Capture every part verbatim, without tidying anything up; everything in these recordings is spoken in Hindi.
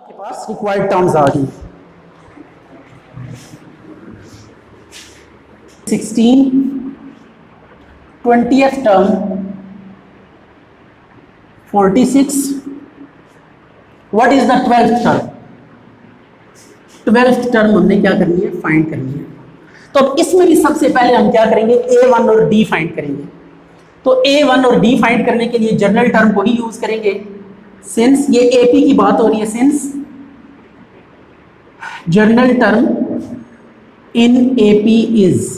आपके पास रिक्वायर्ड टर्म्स आ गई। Sixteen, twentieth term, forty six, what is the twelfth term? Twelfth term हमने क्या करनी है? फाइंड करनी है। तो अब इसमें भी सबसे पहले हम क्या करेंगे? ए वन और डी फाइंड करेंगे। तो ए वन और डी फाइंड करने के लिए जनरल टर्म को ही यूज करेंगे। सिंस ये एपी की बात हो रही है, since general term in AP is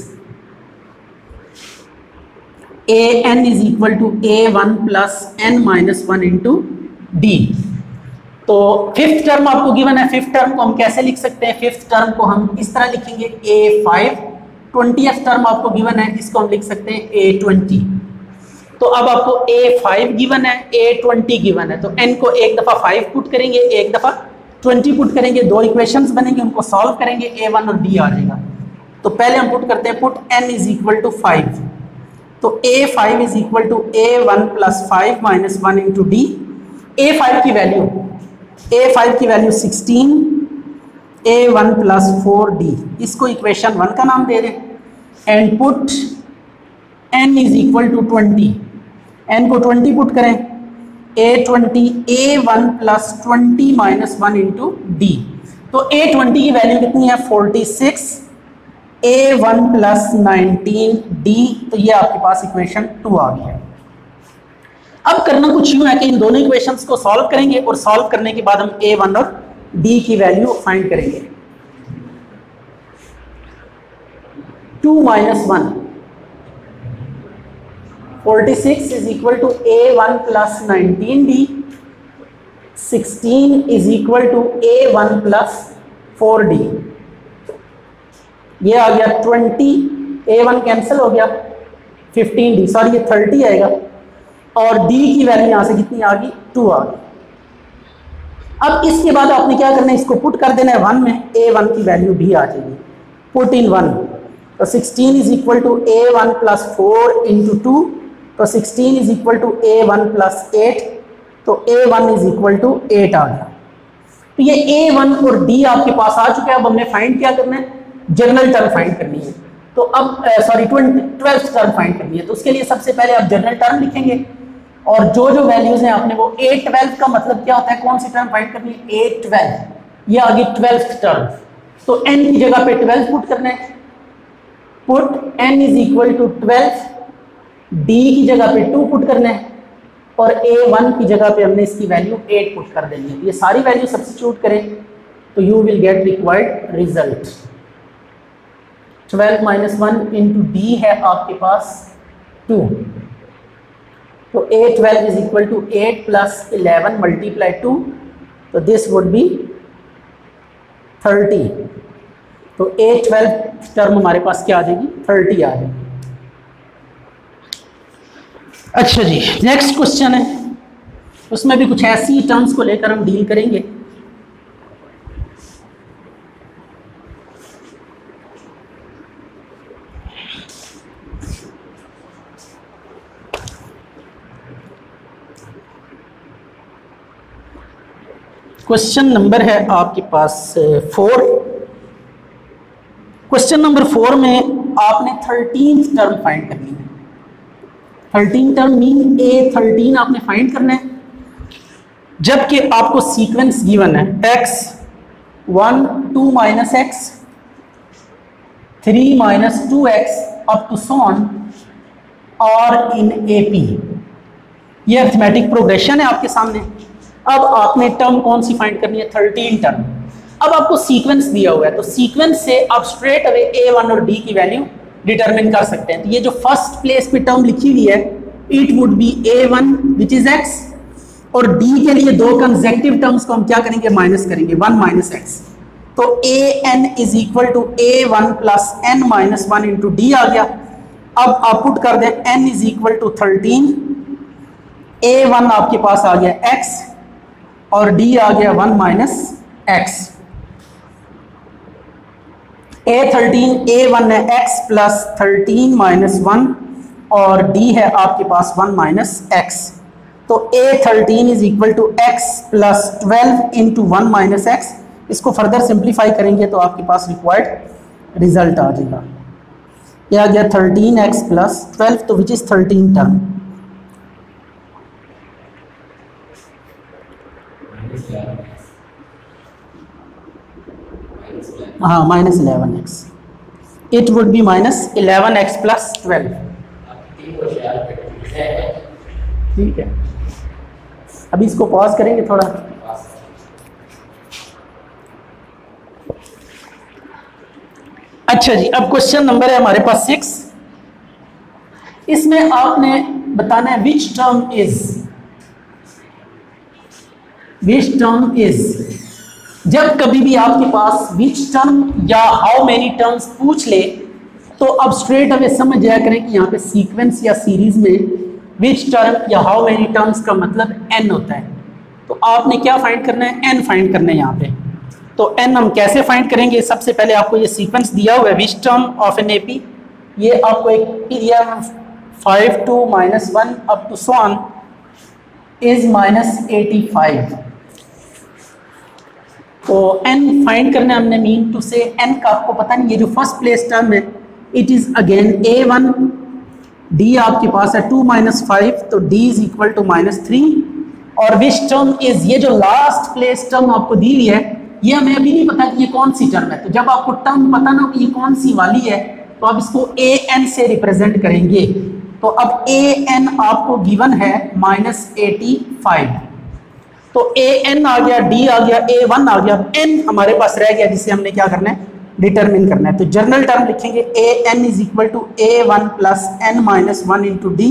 A N is equal to A one plus N minus one into D. तो फिफ्थ टर्म आपको गिवन है। फिफ्थ टर्म को हम कैसे लिख सकते हैं? फिफ्थ टर्म को हम इस तरह लिखेंगे ए फाइव। ट्वेंटियथ टर्म आपको गिवन है, इसको हम लिख सकते हैं ए ट्वेंटी। तो अब आपको ए फाइव गिवन है, ए ट्वेंटी गिवन है, तो n को एक दफा फाइव पुट करेंगे, एक दफा ट्वेंटी पुट करेंगे, दो इक्वेशंस बनेंगे, उनको सॉल्व करेंगे, ए वन और डी आ जाएगा। तो पहले हम पुट करते हैं, put n is equal to five. तो A five is equal to A one plus five minus one into D. A five की वैल्यू ए फाइव की value sixteen, A one plus four D, इसको इक्वेशन वन का नाम दे दें। And put n is equal to twenty, n को ट्वेंटी पुट करें, A twenty A one plus twenty minus one into D. तो ए ट्वेंटी की वैल्यू कितनी है? Forty six, A one plus nineteen D. तो ये आपके पास इक्वेशन टू आ गई है। अब करना कुछ यूं है कि इन दोनों इक्वेशंस को सॉल्व करेंगे और सॉल्व करने के बाद हम ए वन और डी की वैल्यू फाइंड करेंगे। Two minus one, forty six is equal to A one plus nineteen D. Sixteen is equal to A one plus four D. ये आ गया ट्वेंटी, ए वन कैंसिल हो गया, फिफ्टीन डी, सॉरी ये थर्टी आएगा, और डी की वैल्यू यहां से कितनी आ गई? टू आ गई। अब इसके बाद आपने क्या करना है? इसको पुट कर देना है वन में, ए वन की वैल्यू भी आ जाएगी। पुट इन वन, तो sixteen is equal to A one plus four into two, तो sixteen is equal to A one plus eight, तो A one is equal to eight आ गया। तो ये ए वन और डी आपके पास आ चुके हैं। अब हमने फाइंड क्या करना है? जनरल टर्म फाइंड करनी है। तो अब सॉरी ट्वेल्थ टर्म फाइंड करनी है। तो उसके लिए सबसे पहले आप जनरल टर्म लिखेंगे और जो जो वैल्यूज हैं आपने वो ए ट्वेल्व का मतलब क्या होता है? कौन सी टर्म फाइंड करनी है? A twelve. ये आ गई ट्वेल्थ टर्म। तो n की जगह पे ट्वेल्व पुट करना है। Put n is equal to twelve, D की जगह पे टू पुट करना है, और ए वन की जगह पे हमने इसकी वैल्यू एट पुट कर देनी है। ये सारी वैल्यू सब्स्टिट्यूट करें तो you will get required result. Twelve minus one into D है आपके पास टू, तो A twelve is equal to eight plus eleven multiply two, तो दिस वुड बी थर्टी। तो ए ट्वेल्व टर्म हमारे पास क्या आ जाएगी? थर्टी आ जाएगी। अच्छा जी, नेक्स्ट क्वेश्चन है, उसमें भी कुछ ऐसी टर्म्स को लेकर हम डील करेंगे। क्वेश्चन नंबर है आपके पास फोर। क्वेश्चन नंबर फोर में आपने थर्टीन टर्म फाइंड करनी है। Thirteen term mean A thirteen आपने फाइंड करना है, जबकि आपको सीक्वेंस गिवन है X one two minus X, three minus two X up to so on और इन ए पी। ये अरिथमेटिक प्रोग्रेशन है आपके सामने। अब आपने टर्म कौन सी फाइंड करनी है? Thirteen term. अब आपको सीक्वेंस दिया हुआ है, तो सीक्वेंस से आप स्ट्रेट अवे ए वन और डी की वैल्यू डिटरमिन कर सकते हैं। तो ये जो फर्स्ट प्लेस पे टर्म लिखी हुई है, it would be A one which is X, और डी के लिए दो कंसेक्टिव टर्म्स को हम क्या करेंगे? माइनस करेंगे, वन माइनस एक्स। तो a N is equal to A one plus N minus one into d आ गया। अब आप पुट कर दें n is equal to thirteen, a one आपके पास आ गया एक्स और डी आ गया one minus x. A thirteen a one है x plus thirteen minus one, और डी है आपके पास वन माइनस एक्स। तो a thirteen is equal to x plus twelve into one minus x. इसको फर्दर सिंप्लीफाई करेंगे तो आपके पास रिक्वायर्ड रिजल्ट आ जाएगा। यह आ गया थर्टीन एक्स प्लस ट्वेल्व, तो विच इज थर्टीन टर्म। हाँ minus eleven x, it would be minus eleven x plus twelve. ठीक है, अभी इसको पॉज करेंगे थोड़ा। अच्छा जी, अब क्वेश्चन नंबर है हमारे पास सिक्स। इसमें आपने बताना है which term is which term is जब कभी भी आपके पास विच टर्म या हाउ मेनी टर्म्स पूछ ले तो अब स्ट्रेट अवे समझ जाया करें कि यहाँ पे सीक्वेंस या सीरीज में विच टर्म या हाउ मेनी टर्म्स का मतलब n होता है। तो आपने क्या फाइंड करना है, n फाइंड करना है यहाँ पे। तो n हम कैसे फाइंड करेंगे, सबसे पहले आपको ये सीक्वेंस दिया हुआ है which term of an AP. ये आपको एक दिया five two minus one up to so on is minus eighty five. तो n फाइंड करना है हमने, मीन टू से n का आपको पता नहीं, ये जो फर्स्ट प्लेस टर्म है it is again a one, d आपके पास है टू माइनस फाइव, तो d is equal to minus three. और विच टर्म इज, ये जो लास्ट प्लेस टर्म आपको दी हुई है ये हमें अभी नहीं पता कि ये कौन सी टर्म है। तो जब आपको टर्म पता ना हो कि ये कौन सी वाली है तो आप इसको ए एन से रिप्रेजेंट करेंगे। तो अब ए एन आपको गिवन है माइनस एटी फाइव, तो ए एन आ गया, डी आ गया, ए वन आ गया, एन हमारे पास रह गया जिसे हमने क्या करना है, डिटरमिन करना है। तो जनरल टर्म लिखेंगे a N is equal to A one plus N minus one into d.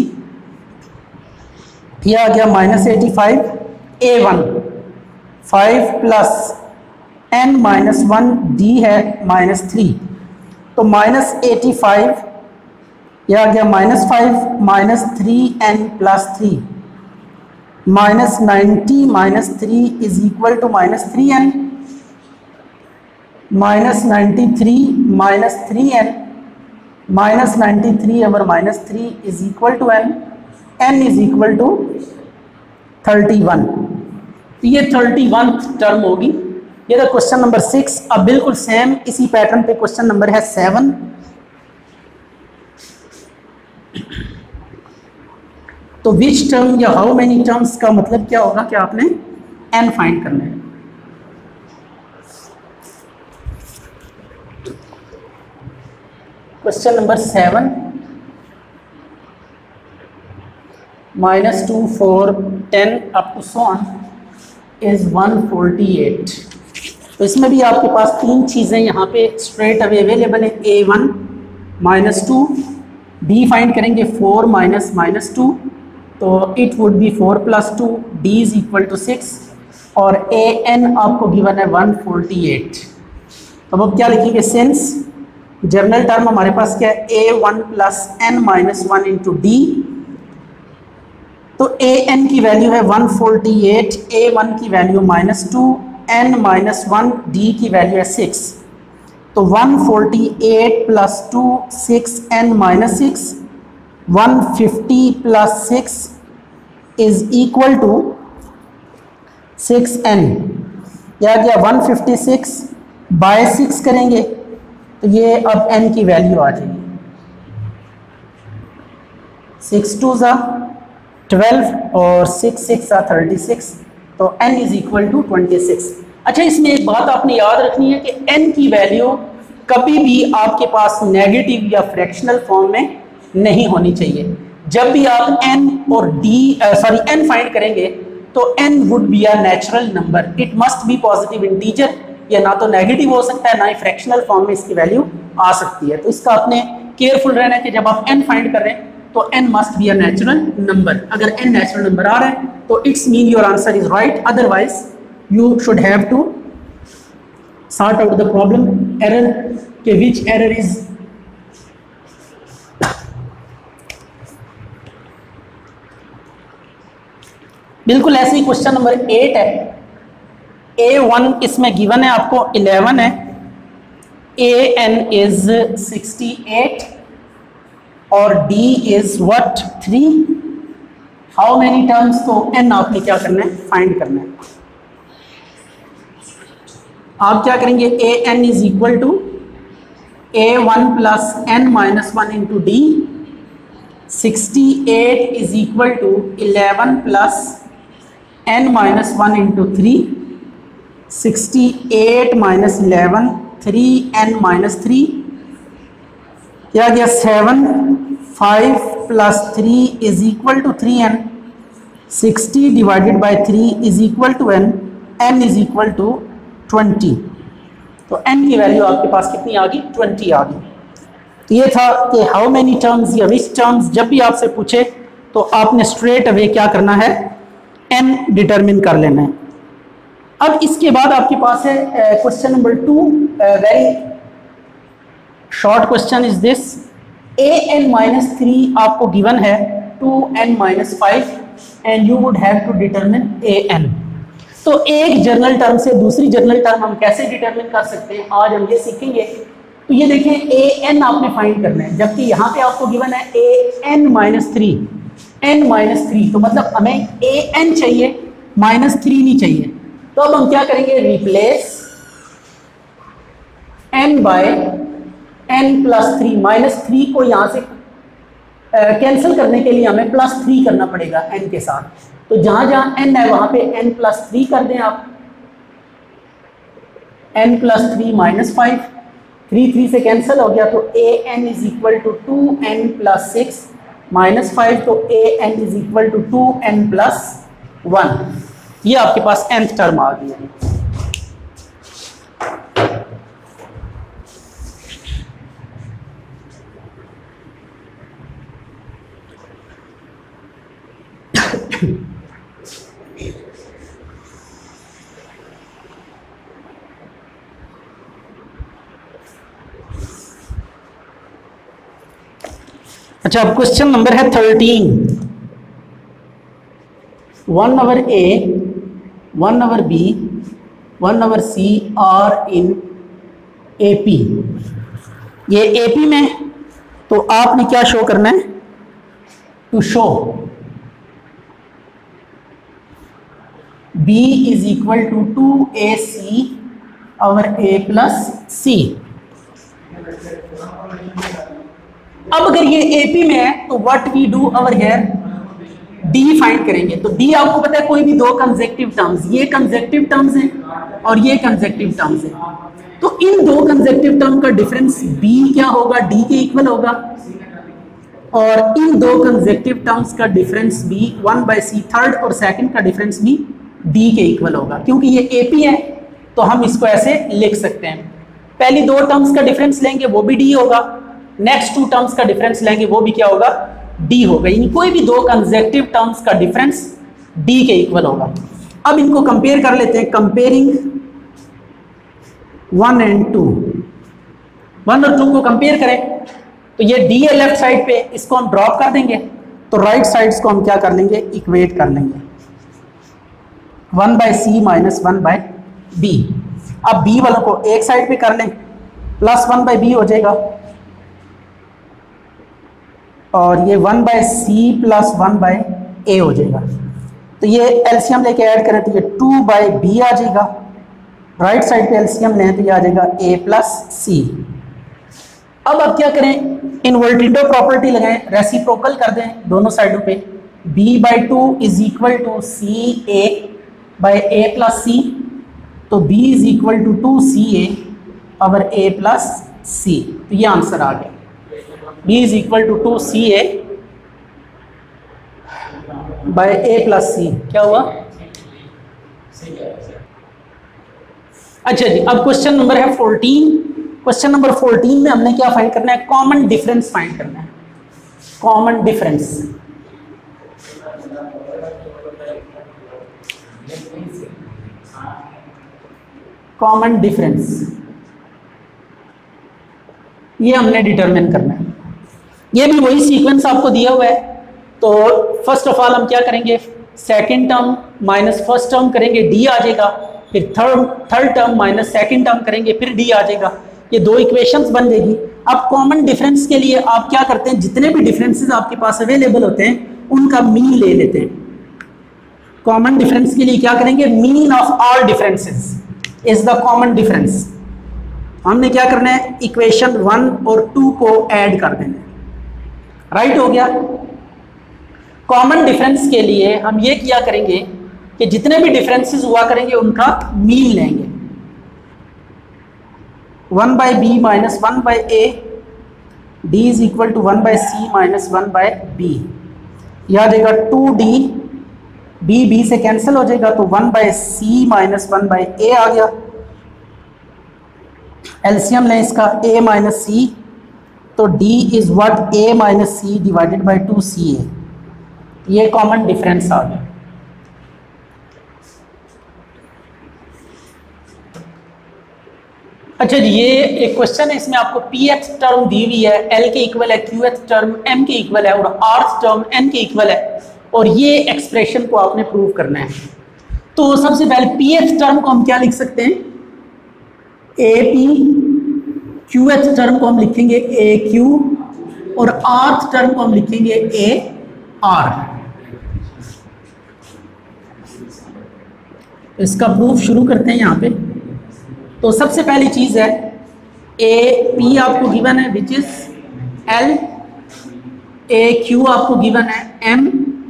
ये आ गया minus eighty five, a one five plus N minus one, d है माइनस थ्री, तो माइनस एटी फाइव, यह आ गया minus five minus three n plus three, minus ninety minus three is equal to minus three n, minus ninety three minus three n, minus ninety three over minus three is equal to n, n is equal to thirty one. तो ये थर्टी वन टर्म होगी। ये था क्वेश्चन नंबर सिक्स। अब बिल्कुल सेम इसी पैटर्न पे क्वेश्चन नंबर है सेवन। तो विच टर्म या हाउ मेनी टर्म्स का मतलब क्या होगा कि आपने n फाइंड करना है। Question number seven, minus two four ten up to so on is one forty eight. तो इसमें भी आपके पास तीन चीज़ें यहाँ पे स्ट्रेट अवे अवेलेबल है, a one minus two, d find करेंगे फोर माइनस माइनस टू, तो it would be four plus two, d is equal to six, और ए एन आपको गिवन है वन फोर्टी एट। तो अब क्या लिखेंगे, सिंस जनरल टर्म हमारे पास क्या है, a one plus N minus one into D, तो ए एन की वैल्यू है one forty eight, a one की value minus two, n minus one, d की वैल्यू है सिक्स। तो one forty eight plus two, six n minus six, one fifty plus six is equal to six n. यह आ गया one fifty six by six करेंगे तो ये अब n की वैल्यू आ जाएगी, सिक्स टू ज़ा ट्वेल्व और सिक्स सिक्स ज़ा थर्टी सिक्स, तो n is equal to twenty six. अच्छा, इसमें एक बात आपने याद रखनी है कि n की वैल्यू कभी भी आपके पास नेगेटिव या फ्रैक्शनल फॉर्म में नहीं होनी चाहिए। जब भी आप n और d सॉरी n फाइंड करेंगे तो n would be a natural number, it must be positive integer, या ना तो नेगेटिव हो सकता है ना ही फ्रैक्शनल फॉर्म में इसकी वैल्यू आ सकती है। तो इसका आपने केयरफुल रहना है कि जब आप n फाइंड कर रहे हैं तो n must be a natural number. अगर n नेचुरल नंबर आ रहा है तो it's mean your answer is right, otherwise you should have to sort out the problem error के विच एरर इज बिल्कुल ऐसे ही क्वेश्चन नंबर एट है। ए वन इसमें गिवन है आपको इलेवन है, a N is sixty eight और d is what three, how many terms, तो एन आपने क्या करना है, फाइंड करना है। आप क्या करेंगे, a N is equal to A one plus N minus one into d, sixty eight is equal to eleven plus N minus one into three, sixty eight minus eleven, three n minus three, क्या गया seven, five plus three is equal to three n, sixty divided by three is equal to n, n is equal to twenty. तो एन की वैल्यू आपके पास कितनी आ गई, ट्वेंटी आ गई। तो ये था कि हाउ मेनी टर्म्स या विच टर्म्स, जब भी आपसे पूछे तो आपने स्ट्रेट अवे क्या करना है, एन डिटरमिन कर लेना है। अब इसके बाद आपके पास है question number two, very short question is this, a n minus three आपको गिवन है, two n minus five and you would have to determine a n. तो एक जर्नल टर्म से दूसरी जर्नल टर्म हम कैसे डिटरमिन कर सकते हैं, आज हम ये सीखेंगे। तो ये देखें, ए एन आपने फाइंड करना है, जबकि यहाँ पे आपको गिवन है a n minus three, n minus three, तो मतलब हमें ए एन चाहिए, माइनस थ्री नहीं चाहिए। तो अब हम क्या करेंगे, replace n by n plus three, minus three को यहाँ से कैंसिल uh, करने के लिए हमें प्लस थ्री करना पड़ेगा एन के साथ। तो जहां जहां एन है वहां पे एन प्लस थ्री कर दें आप, n plus three minus five, three three से कैंसिल हो गया, तो a N is equal to two n plus six minus five, तो a N is equal to two n plus one. ये आपके पास nth टर्म आ गई है। अच्छा, अब क्वेश्चन नंबर है thirteen, one over a, one over b, one over c are in A P. ये ए पी में, तो आपने क्या शो करना है, to show b is equal to two a c over a plus c. अब अगर ये एपी में है तो what we do over here, d find करेंगे। तो डी आपको पता है कोई भी दो कंसेक्टिव टर्म्स, ये कंसेक्टिव टर्म्स हैं और ये कंसेक्टिव टर्म्स हैं, तो इन दो कंसेक्टिव टर्म का डिफरेंस बी क्या होगा, डी के इक्वल होगा, और इन दो कंसेक्टिव टर्म्स का डिफरेंस भी वन बाय सी, थर्ड और सेकंड का डिफरेंस भी डी के इक्वल होगा। क्योंकि ये एपी है तो हम इसको ऐसे लिख सकते हैं, पहली दो टर्म्स का डिफरेंस लेंगे वो भी डी होगा, नेक्स्ट टू टर्म्स का डिफरेंस लेंगे वो भी क्या होगा, डी होगा। यानी कोई भी दो कंसेक्टिव टर्म्स का डिफरेंस डी के इक्वल होगा। अब इनको कंपेयर कर लेते हैं, comparing one and two, one और टू को कंपेयर करें तो ये डी है लेफ्ट साइड पे, इसको हम ड्रॉप कर देंगे, तो राइट साइड्स को हम क्या कर लेंगे, इक्वेट कर लेंगे, one by c minus one by b. अब बी वालों को एक साइड पे कर लें, प्लस वन बाय बी हो जाएगा, और ये one by c plus one by a हो जाएगा। तो ये एलसीएम लेके ऐड करें तो ये टू बाय बी आ जाएगा, राइट साइड पे एलसीएम लें तो ये आ जाएगा ए प्लस सी। अब आप क्या करें, इनवर्टिडो प्रॉपर्टी लगाएं, रेसिप्रोकल कर दें दोनों साइडों पे, b by two is equal to C A by A plus C, तो b is equal to two C A over A plus C. तो ये आंसर आ गया, b is equal to two C A by A plus C. क्या हुआ, अच्छा जी। अब क्वेश्चन नंबर है फोर्टीन, क्वेश्चन नंबर फोर्टीन में हमने क्या फाइंड करना है, कॉमन डिफरेंस फाइंड करना है, कॉमन डिफरेंस। कॉमन डिफरेंस ये हमने डिटरमिन करना है। ये भी वही सीक्वेंस आपको दिया हुआ है, तो फर्स्ट ऑफ ऑल हम क्या करेंगे, second term minus first term करेंगे, डी आ जाएगा, फिर third third term minus second term करेंगे, फिर डी आ जाएगा, ये दो इक्वेशंस बन जाएगी। अब कॉमन डिफरेंस के लिए आप क्या करते हैं, जितने भी डिफरेंसेस आपके पास अवेलेबल होते हैं उनका मीन ले लेते हैं। कॉमन डिफरेंस के लिए क्या करेंगे, mean of all differences is the common difference. हमने क्या करना है, इक्वेशन वन और टू को ऐड कर देना है, राइट हो गया। कॉमन डिफरेंस के लिए हम ये किया करेंगे कि जितने भी डिफरेंसेस हुआ करेंगे उनका मीन लेंगे। One by b minus one by a d is equal to one by c minus one by b. यह आ जाएगा टू डी, बी बी से कैंसिल हो जाएगा तो one by c minus one by a आ गया। एलसीएम लें इसका, a माइनस सी, तो d is what a minus c divided by two C a. ये कॉमन डिफरेंस आ गया। अच्छा जी, ये एक क्वेश्चन है, इसमें आपको pth टर्म दी हुई है, l के इक्वल है, qth टर्म m के इक्वल है और rth टर्म n के इक्वल है, और ये एक्सप्रेशन को आपने प्रूव करना है। तो सबसे पहले pth टर्म को हम क्या लिख सकते हैं, ap, qth टर्म को हम लिखेंगे aq और rth टर्म को हम लिखेंगे ar। इसका प्रूफ शुरू करते हैं यहाँ पे। तो सबसे पहली चीज है ए पी आपको गिवन है which is l, a q आपको गिवन है एम,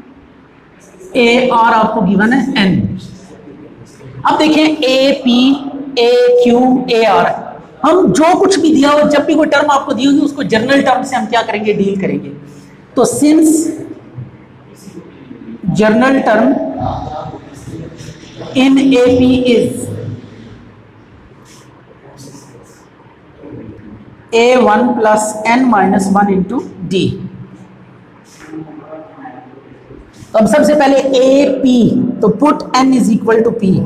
ए आर आपको गिवन है एन। अब देखें a p, a q, a r, हम जो कुछ भी दिया हो, जब भी कोई टर्म आपको दी होगी उसको जनरल टर्म से हम क्या करेंगे, डील करेंगे। तो since general term in A p is a one plus N minus one into D. तो अब सबसे पहले ए पी, तो put n is equal to p.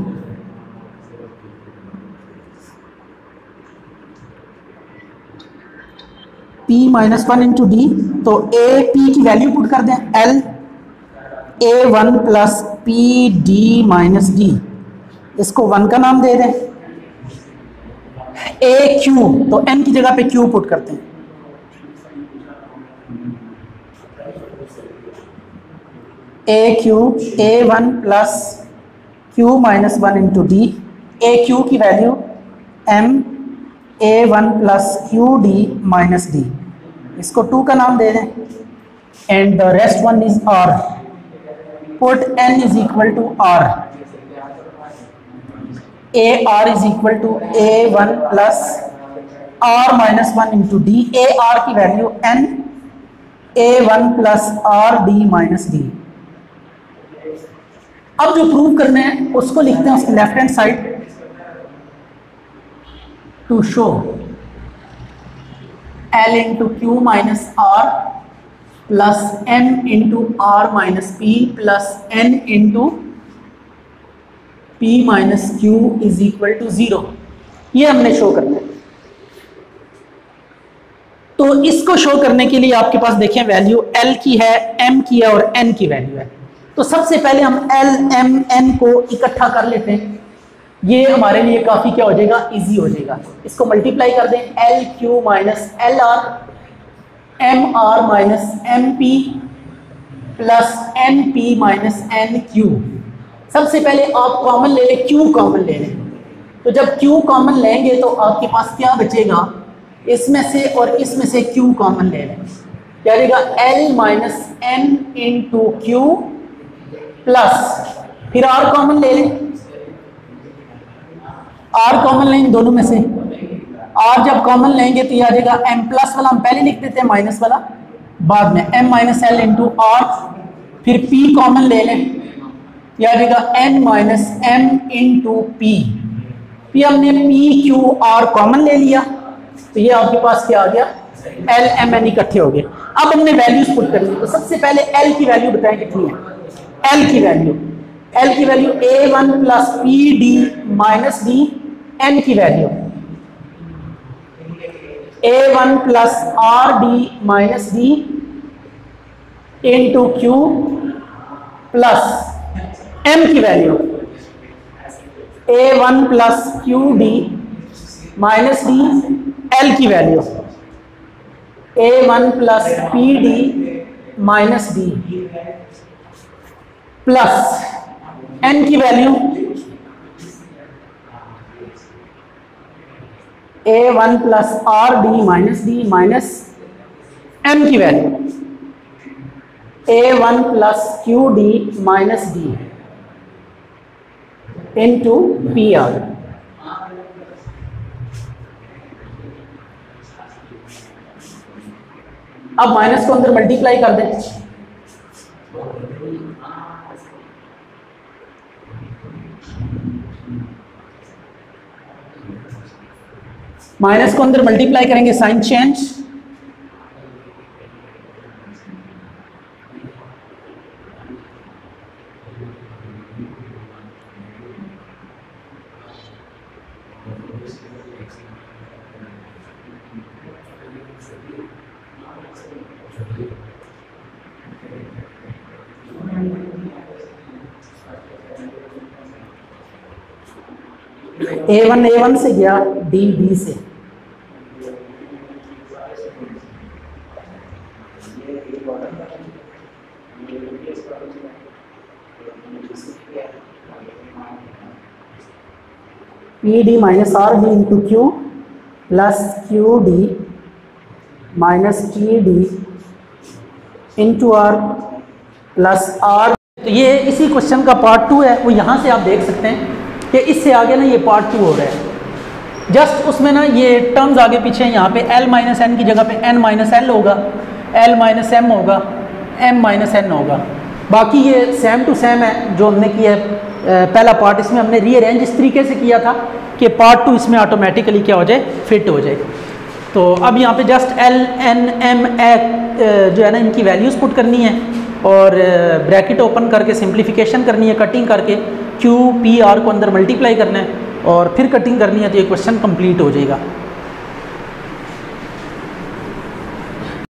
P minus one into D, तो ए पी की वैल्यू पुट कर दें, l a one plus p d minus d, इसको वन का नाम दे दें। ए क्यू, तो एन की जगह पे क्यू पुट करते हैं, a q, a one plus q minus one into D, a q की value m, a one plus q d minus d, इसको टू का नाम दे दें, and the rest one is r. Put n is equal to r, a r is equal to A one plus r minus one into D, a r की value n, a one plus r d minus d. अब जो प्रूव करना है उसको लिखते हैं उसकी left hand side, to show l into q minus r plus m into r minus p plus n into p minus q is equal to zero. ये हमने शो करना है। तो इसको शो करने के लिए आपके पास देखें वैल्यू एल की है, एम की है और एन की वैल्यू है। तो सबसे पहले हम एल एम एन को इकट्ठा कर लेते हैं, ये हमारे लिए काफी क्या हो जाएगा, इजी हो जाएगा। इसको मल्टीप्लाई कर दें, l q minus l r, m r minus m p plus n p minus n q. सबसे पहले आप कॉमन ले लें, क्यू कॉमन ले लें। तो जब क्यू कॉमन लेंगे तो आपके पास क्या बचेगा, इसमें से और इसमें से क्यू कॉमन ले लें, क्या रहेगा, l minus n into q plus, फिर आर कॉमन ले लें, आर कॉमन लेंगे दोनों में से, आर जब कॉमन लेंगे तो यह आ जाएगा एम प्लस वाला हम पहले लिख देते हैं, माइनस वाला बाद में, m minus l into r, फिर पी कॉमन ले लें, यह आ जाएगा n minus m into p. फिर हमने पी क्यू आर कॉमन ले लिया तो ये आपके पास क्या आ गया, एल एम एन इकट्ठे हो गए। अब हमने वैल्यूज पुट करनी है। तो सबसे पहले एल की वैल्यू बताएं कितनी है, एल की वैल्यू एल की value a one plus p d minus d, n की value a one plus r d minus d into q plus m की value a one plus q d minus d, l की value a one plus p d minus d. Plus n की value a one plus r d minus d minus m की value a one plus q d minus d into p r. अब माइनस को अंदर मल्टीप्लाई कर दें, माइनस को अंदर मल्टीप्लाई करेंगे, sign change, a one a one से गया, डी डी से, p d minus r d into q plus q d minus t d into r plus r. तो ये इसी क्वेश्चन का पार्ट टू है, वो यहाँ से आप देख सकते हैं कि इससे आगे ना ये पार्ट टू हो रहा है। जस्ट उसमें ना ये टर्म्स आगे पीछे, यहाँ पे l माइनस एन की जगह पे n माइनस एल होगा, l माइनस एम होगा, m माइनस एन होगा। बाकी ये सेम टू सेम है जो हमने किया है पहला पार्ट। इसमें हमने रीअरेंज इस तरीके से किया था कि पार्ट टू इसमें ऑटोमेटिकली क्या हो जाए, फिट हो जाए। तो अब यहाँ पे just l n m a जो है ना इनकी वैल्यूज़ पुट करनी है और ब्रैकेट ओपन करके सिंप्लीफिकेशन करनी है, कटिंग करके q p r को अंदर मल्टीप्लाई करना है और फिर कटिंग करनी है, तो ये क्वेश्चन कंप्लीट हो जाएगा।